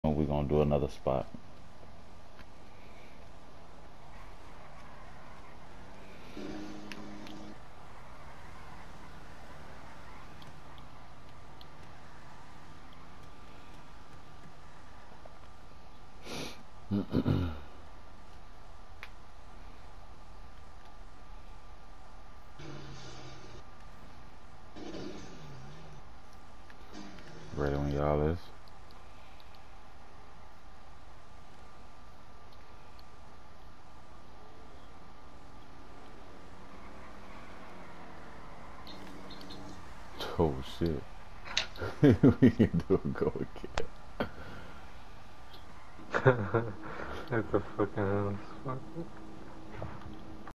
We're gonna do another spot. Ready when y'all is. Oh shit. We can do a go again. It's a fucking